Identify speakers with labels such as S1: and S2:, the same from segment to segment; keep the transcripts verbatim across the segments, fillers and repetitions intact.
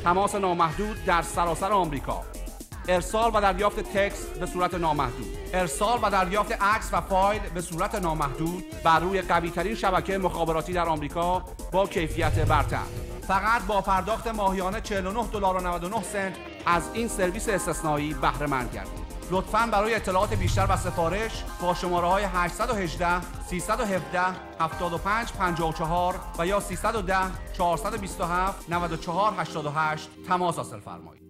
S1: تماس نامحدود در سراسر آمریکا. ارسال و دریافت تکست به صورت نامحدود. ارسال و دریافت عکس و فایل به صورت نامحدود بر روی قوی‌ترین شبکه مخابراتی در آمریکا با کیفیت برتر. فقط با پرداخت ماهیانه چهل و نه دلار و نود و نه سنت از این سرویس استثنایی بهره مند گردید. لطفاً برای اطلاعات بیشتر و سفارش با شماره‌های هشت یک هشت، سه یک هفت، هفت پنج پنج چهار و یا سیصد و ده، چهارصد و بیست و هفت، نود و چهار هشتاد و هشت تماس حاصل فرمایید.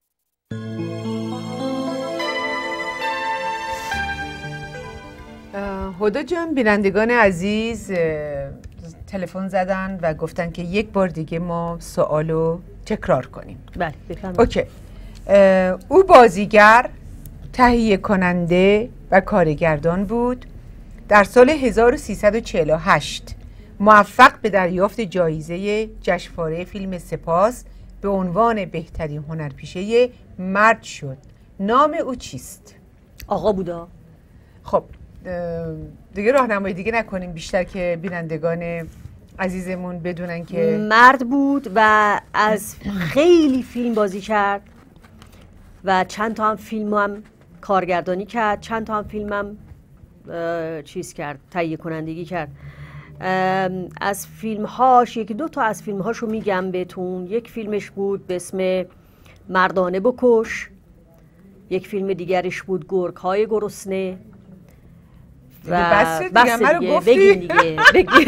S2: هدی جان، بینندگان عزیز تلفن زدن و گفتن که یک بار دیگه ما سوالو تکرار کنیم.
S3: بله بفرمایید.
S2: اوکی. او بازیگر، تهیه کننده و کارگردان بود. در سال هزار و سیصد و چهل و هشت موفق به دریافت جایزه جشنواره فیلم سپاس به عنوان بهترین هنرپیشه مرد شد. نام او چیست؟
S3: آقا بودا.
S2: خب دیگه راهنمایی دیگه نکنیم بیشتر که بینندگان عزیزمون بدونن که
S3: مرد بود و از خیلی فیلم بازی کرد و چند تا هم فیلم هم کارگردانی کرد، چند تا هم فیلم هم چیز کرد، تهیه کنندگی کرد. از فیلم هاش یکی دو تا از فیلم هاشو میگم بهتون. یک فیلمش بود به اسم مردانه بکش، یک فیلم دیگرش بود گرگ های گرسنه.
S2: و بس دیگه,
S3: بس
S2: دیگه.
S3: دیگه. بگین دیگه بگین.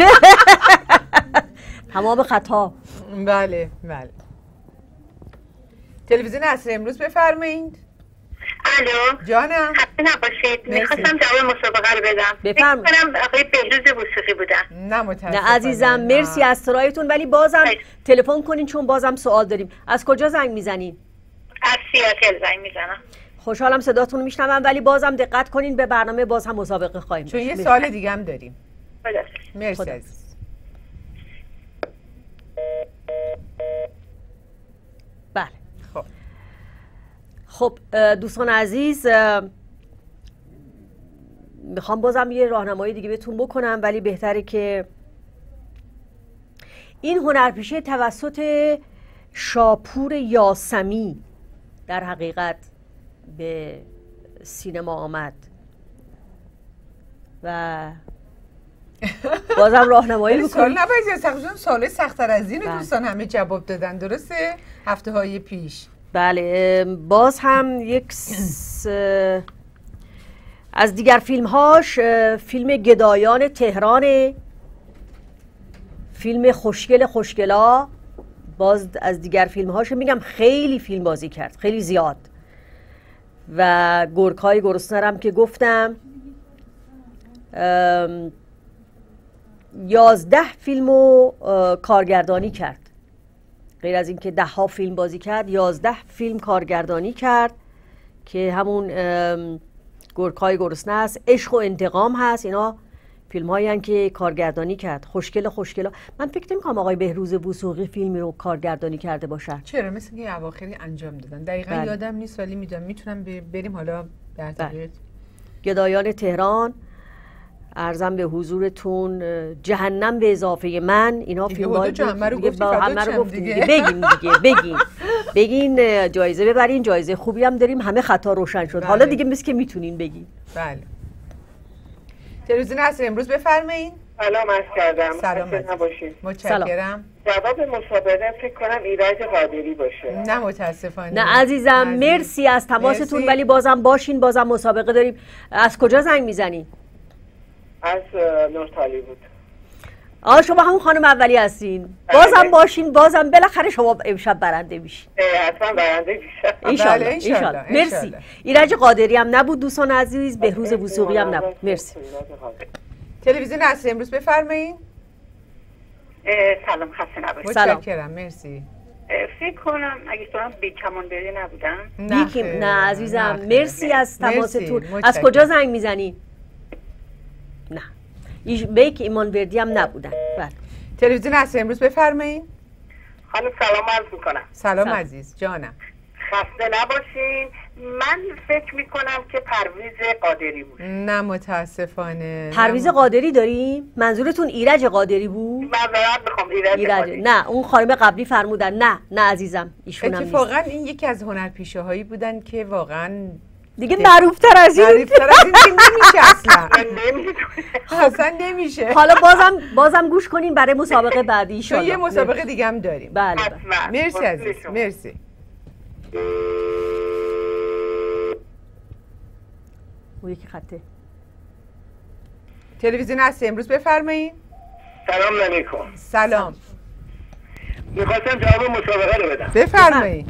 S3: تمام خطا.
S2: بله بله. تلویزیون عصر امروز بفرمایید.
S4: الو
S2: جانم.
S4: خسته نباشید. میخواستم جواب مسابقه رو بدم.
S3: بفرمایید.
S4: فکر کنم آقای بهروز وثوقی بودن.
S2: نه متاسفم.
S3: نه عزیزم مرسی از ترایتون، ولی بازم تلفن کنین چون بازم سوال داریم. از کجا زنگ میزنین؟
S4: از سیاتل زنگ میزنم.
S3: خوشحالم صداتون میشنوم، ولی بازم دقت کنین به برنامه، باز هم مسابقه خواهیم
S2: چون یه سوال دیگه هم داریم.
S4: خدا
S2: مرسی
S3: خدا.
S2: عزیز.
S3: بله.
S2: خب
S3: خب دوستان عزیز، میخوام بازم یه راهنمایی دیگه بهتون بکنم، ولی بهتره که این هنرپیشه توسط شاپور یاسمی در حقیقت به سینما آمد و بازم راهنمایی بکنم.
S2: سوال نباید سخت سوال سخت‌تر از این دوستان همه جواب دادن، درسته؟ هفته های پیش.
S3: بله باز هم یک س... از دیگر فیلم هاش فیلم گدایان تهران، فیلم خوشگل خوشگلا، باز از دیگر فیلم هاش میگم خیلی فیلم بازی کرد، خیلی زیاد. و گرگ‌های گرسنه هم که گفتم، یازده فیلمو کارگردانی کرد. غیر از این که ده ها فیلم بازی کرد، یازده فیلم کارگردانی کرد که همون گرگ‌های گرسنه است، عشق و انتقام هست. اینا فیلم هایی هستند که کارگردانی کرد. خوشگل خوشگلا. من فکر نمی‌کنم آقای بهروز وثوقی فیلمی رو کارگردانی کرده باشن.
S2: چرا؟ مثل که اواخری انجام دادن. دقیقاً بله. یادم نیست ولی میدونم میتونم بریم حالا در طبیعت.
S3: گدایان تهران، عرضم به حضورتون، جهنم به اضافه من، اینا فیلم های
S2: همه رو گفتیم
S3: همه رو گفتیم دیگه. بگین دیگه بگین بگین جایزه ببرین، جایزه خوبی هم داریم، همه خطا روشن شد. بله. حالا دیگه مثل که میتونین بگین.
S2: بله. تلویزیون عصر امروز بفرمایید.
S4: سلام عرض کردم.
S2: سلام
S4: نباشید.
S2: متشکرم.
S4: جواب مسابقه فکر کنم ایرج قادری باشه.
S2: نه متاسفانه.
S3: نه عزیزم عزیز. مرسی از تماستون، ولی بازم باشین، بازم مسابقه داریم. از کجا زنگ میزنین؟
S4: از نورت هالیوود.
S3: آه شما همون خانم اولی هستین. بازم باشین، بازم بالاخره شما امشب برنده میشین.
S4: حتما برنده میشین.
S3: ان شاء الله ان شاء الله. مرسی. ایرج قادری هم نبود دوستان عزیز، بهروز وثوقی هم نبود. مرسی.
S2: تلویزیون عصر امروز بفرمایید.
S4: سلام، خسته نباشید.
S2: متشکرم. مرسی.
S4: فکر کنم اگه تو هم بی کمانداری نبودن.
S3: نه نه عزیزم، مرسی از تماستون. از کجا زنگ میزنین؟ نه بیک ایمان وردی هم نبودن. بله.
S2: تلویزیون عصر امروز بفرمایید.
S4: خانم سلام عرض میکنم.
S2: سلام, سلام عزیز جانم.
S4: خسته نباشین. من فکر میکنم که پرویز قادری بود.
S2: نه متاسفانه.
S3: پرویز قادری داریم؟ منظورتون ایرج قادری بود؟
S4: معذرت میخوام ایرج, ایرج قادری.
S3: نه اون خانم قبلی فرمودن. نه نه عزیزم ایشون هم نیست.
S2: اتفاقا این یکی از هنرپیشه هایی بودن که واقعا
S3: دیگه معروفتر از این
S2: معروفتر از این نمیشه اصلا. اصلا نمیشه.
S3: حالا بازم بازم گوش کنین برای مسابقه بعدی ان شاء الله.
S2: یه مسابقه دیگه هم داریم.
S3: بله.
S2: مرسی عزیز. مرسی.
S3: اون یکی خطه.
S2: تلویزیون هست امروز بفرمایید.
S5: سلام علیکم.
S2: سلام.
S5: میخواستم جواب مسابقه رو بدم.
S2: بفرمایید.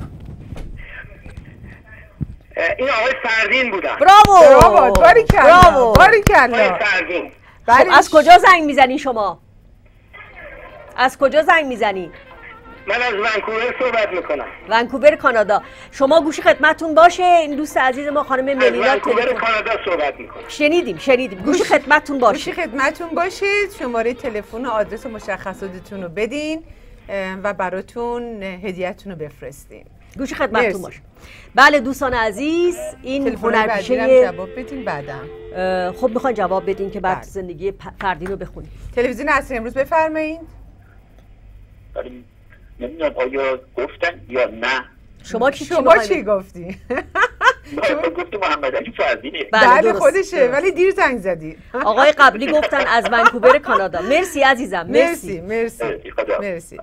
S5: این آقای فردین بودن.
S3: براوو.
S2: براوو. باریکلا. باریکلا.
S5: آقای فردین.
S3: خب از کجا زنگ میزنی شما؟ از کجا زنگ میزنی؟
S5: من از ونکوور صحبت میکنم.
S3: ونکوور کانادا. شما گوشی خدمتتون باشه. این دوست عزیز ما خانم ملینا
S5: از ونکوور کانادا صحبت میکنم.
S3: شنیدیم شنیدیم. گوشی خدمتتون باشه.
S2: گوشی خدمتتون باشه. شماره تلفن و آدرس و مشخصاتتون رو بدین و براتون هدیه‌تون رو بفرستیم.
S3: گوشی خدمتتون باشه. بله دوستان عزیز این هنرپیشه
S2: جواب بدین بعدم.
S3: خب میخواین جواب بدین که بعد زندگی فردین رو بخونیم.
S2: تلویزیون اصلی امروز بفرمایید.
S5: نمیدونم آیا گفتن یا نه.
S3: شما کی
S2: شما چی گفتی؟
S5: شما گفتی محمد علی فردینه.
S2: بله خودشه ولی دیر زنگ زدی.
S3: آقای قبلی گفتن از ونکوور کانادا. مرسی عزیزم.
S2: مرسی مرسی مرسی.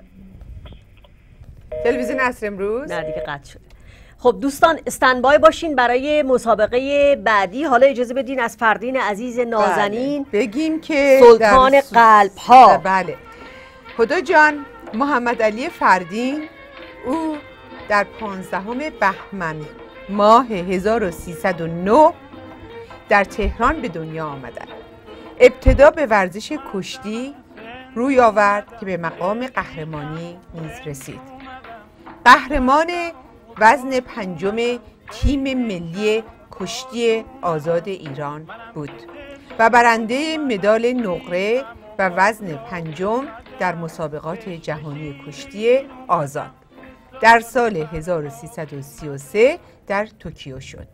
S2: تلویزیون اصلی امروز
S3: نه دیگه قطع شد. خب دوستان استندبای باشین برای مسابقه بعدی. حالا اجازه بدین از فردین عزیز نازنین
S2: بله. بگیم که
S3: سلطان قلب ها.
S2: بله خدا جان محمد علی فردین او در پانزدهم بهمن ماه هزار و سیصد و نه در تهران به دنیا آمدند. ابتدا به ورزش کشتی روی آورد که به مقام قهرمانی نیز رسید. قهرمان وزن پنجم تیم ملی کشتی آزاد ایران بود و برنده مدال نقره و وزن پنجم در مسابقات جهانی کشتی آزاد در سال هزار و سیصد و سی و سه در توکیو شد.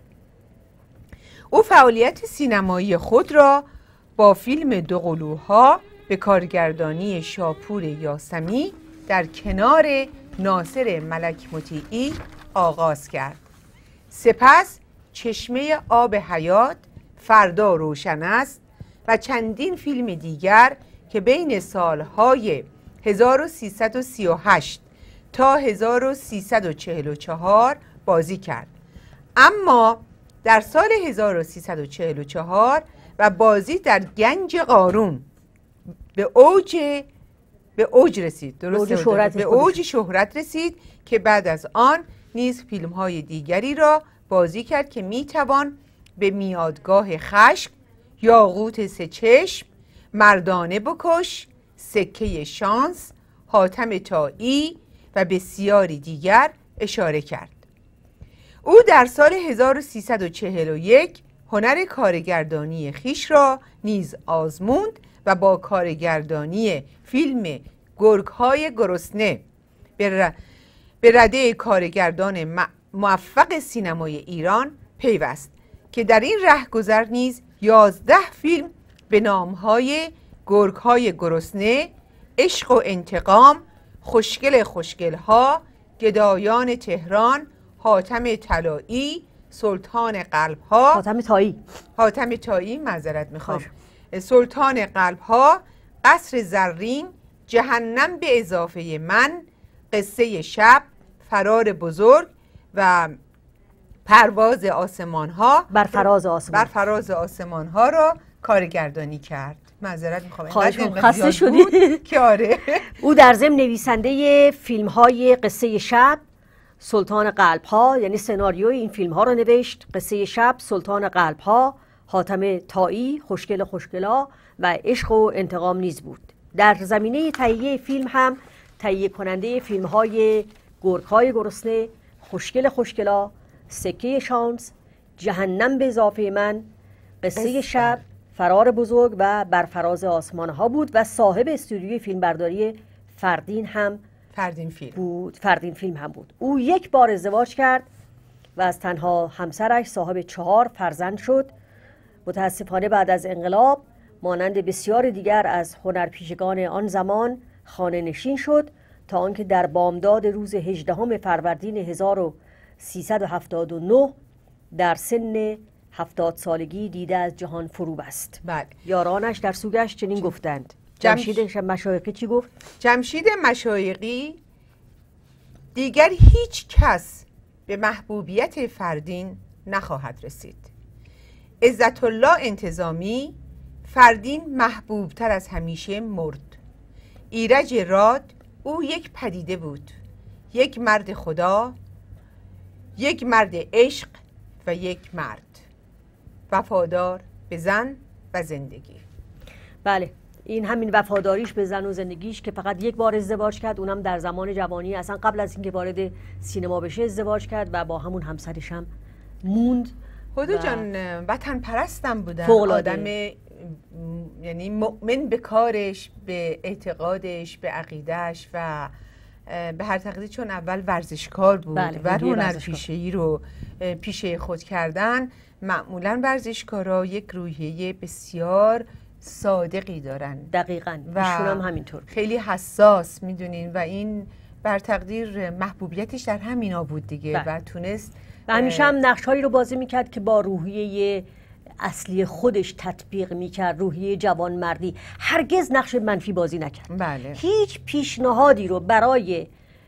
S2: او فعالیت سینمایی خود را با فیلم دوقلوها به کارگردانی شاپور یاسمی در کنار ناصر ملک مطیعی آغاز کرد. سپس چشمه آب حیات، فردا روشن است و چندین فیلم دیگر که بین سالهای هزار و سیصد و سی و هشت تا هزار و سیصد و چهل و چهار بازی کرد. اما در سال هزار و سیصد و چهل و چهار و بازی در گنج قارون به اوج به اوج رسید. درسته؟
S3: شهرت
S2: به اوج شهرت رسید که بعد از آن نیز فیلم های دیگری را بازی کرد که میتوان به میادگاه خشم، یاقوت سه چشم، مردانه بکش، سکه شانس، حاتم طایی و بسیاری دیگر اشاره کرد. او در سال هزار و سیصد و چهل و یک هنر کارگردانی خیش را نیز آزموند و با کارگردانی فیلم گرگ‌های گرسنه به رده کارگردان موفق سینمای ایران پیوست که در این رهگذر نیز یازده فیلم به نام‌های گرگ‌های گرسنه، عشق و انتقام، خوشگل خوشگل‌ها، گدایان تهران، حاتم طلایی، سلطان قلب‌ها،
S3: حاتم طایی
S2: حاتم طایی معذرت میخوام، سلطان قلب‌ها، قصر زرین، جهنم به اضافه من، قصه شب، فرار بزرگ و پرواز آسمان‌ها
S3: بر فراز آسمان
S2: بر فراز آسمان‌ها را کارگردانی کرد. معذرت میخوام
S3: خسته شدی
S2: که آره.
S3: او در ضمن نویسنده فیلم‌های قصه شب، سلطان قلب‌ها، یعنی سناریوی این فیلم‌ها رو نوشت. قصه شب، سلطان قلب‌ها، حاتم طایی، خوشگل خوشگلا و عشق و انتقام نیز بود. در زمینه تهیه فیلم هم تهیه کننده فیلم‌های گرگ‌های گرسنه، خوشگل خوشگلا، سکه شانس، جهنم به اضافه من، قصه شب، فرار بزرگ و بر فراز آسمان‌ها بود و صاحب استودیوی فیلمبرداری فردین هم
S2: فردین فیلم
S3: بود. فردین فیلم هم بود. او یک بار ازدواج کرد و از تنها همسرش صاحب چهار فرزند شد. متاسفانه بعد از انقلاب مانند بسیار دیگر از هنرپیشگان آن زمان خانه نشین شد تا آنکه در بامداد روز هجدهم فروردین هزار و سیصد و هفتاد و نه در سن هفتاد سالگی دیده از جهان فرو بست.
S2: بله.
S3: یارانش در سوگش چنین گفتند. جمشید مشایقی چی گفت؟
S2: جمشید مشایقی دیگر هیچ کس به محبوبیت فردین نخواهد رسید. عزت الله انتظامی: فردین محبوب تر از همیشه مرد. ایرج راد: او یک پدیده بود، یک مرد خدا، یک مرد عشق و یک مرد وفادار به زن و زندگی.
S3: بله، این همین وفاداریش به زن و زندگیش که فقط یک بار ازدواج کرد، اونم در زمان جوانی، اصلا قبل از اینکه وارد سینما بشه ازدواج کرد و با همون همسرش هم موند.
S2: خدا جان وطن پرستم بودن،
S3: فوق‌العاده.
S2: آدم یعنی مؤمن به کارش، به اعتقادش، به عقیدهش و به هر تقدیر چون اول ورزشکار بود.
S3: بله،
S2: و هنرپیشه‌ای رو پیشه خود کردن. معمولا ورزشکارا یک روحیه بسیار صادقی دارن.
S3: دقیقاً
S2: و
S3: ایشون هم همینطور
S2: خیلی حساس میدونین و این بر تقدیر محبوبیتش در همینا بود دیگه.
S3: بله.
S2: و تونست
S3: و همیشه هم نقش‌هایی رو بازی میکرد که با روحیه اصلی خودش تطبیق میکرد، روحیه جوانمردی. هرگز نقش منفی بازی نکرد.
S2: بله.
S3: هیچ پیشنهادی رو برای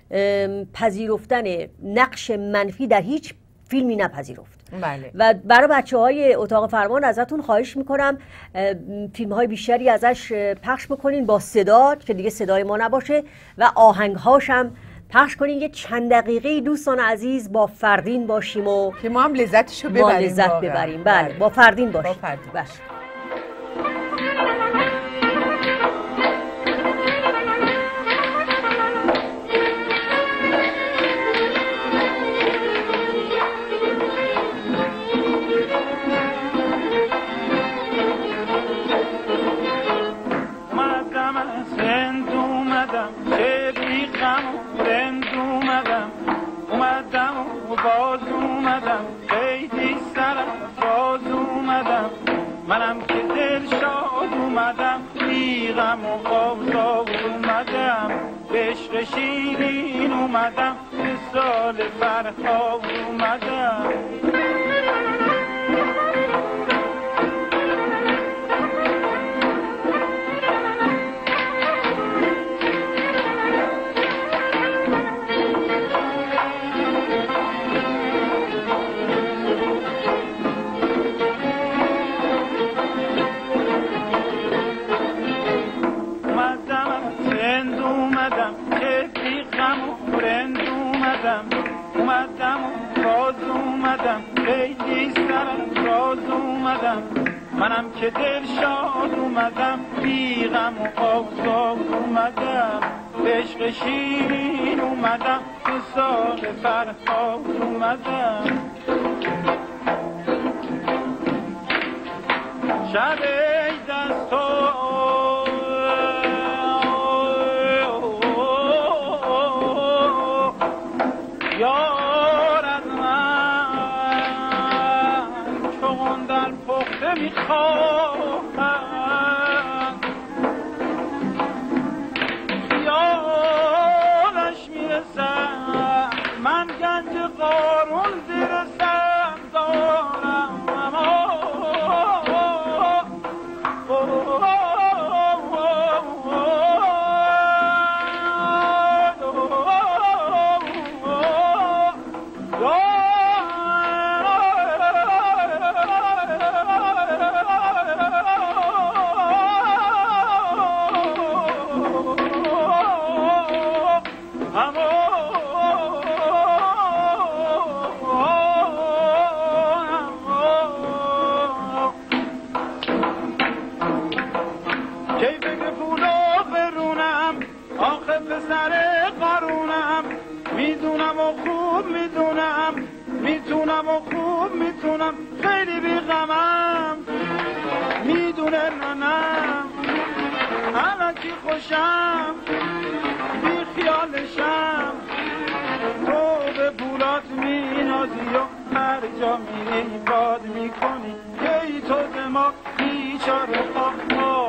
S3: پذیرفتن نقش منفی در هیچ فیلمی نپذیرفت.
S2: بله.
S3: و برای بچه های اتاق فرمان ازتون خواهش میکنم فیلم های بیشتری ازش پخش بکنین با صدا که دیگه صدای ما نباشه و آهنگ هاشم پخش کنین. یه چند دقیقه دوستان عزیز با فردین باشیم و
S2: که ما هم لذتشو ببریم.
S3: ما لذت
S2: واقعا.
S3: ببریم. بله. بله با فردین باشیم.
S2: با فردین.
S3: بله.
S6: منم که دل شاد اومدم، بیغم و آزاد اومدم، به عشق شیرین اومدم، به سال فرهاد اومدم. اومدم و باز اومدم، خیلی سرم راز اومدم، منم که دل شاد اومدم، بیغم و آزاد اومدم، به عشق شیرین اومدم، به سال فرهاد اومدم. شب دستو میخواهم، یادش میرسم، من گنج قارون زیر سر دارم. میدونم و خوب میدونم، میتونم و خوب میتونم، خیلی بیغمم، میدونه ننم الان کی خوشم، بی خیالشم، تو به پولات مینازی و میری باد میکنی ای تو ما بیچاره آه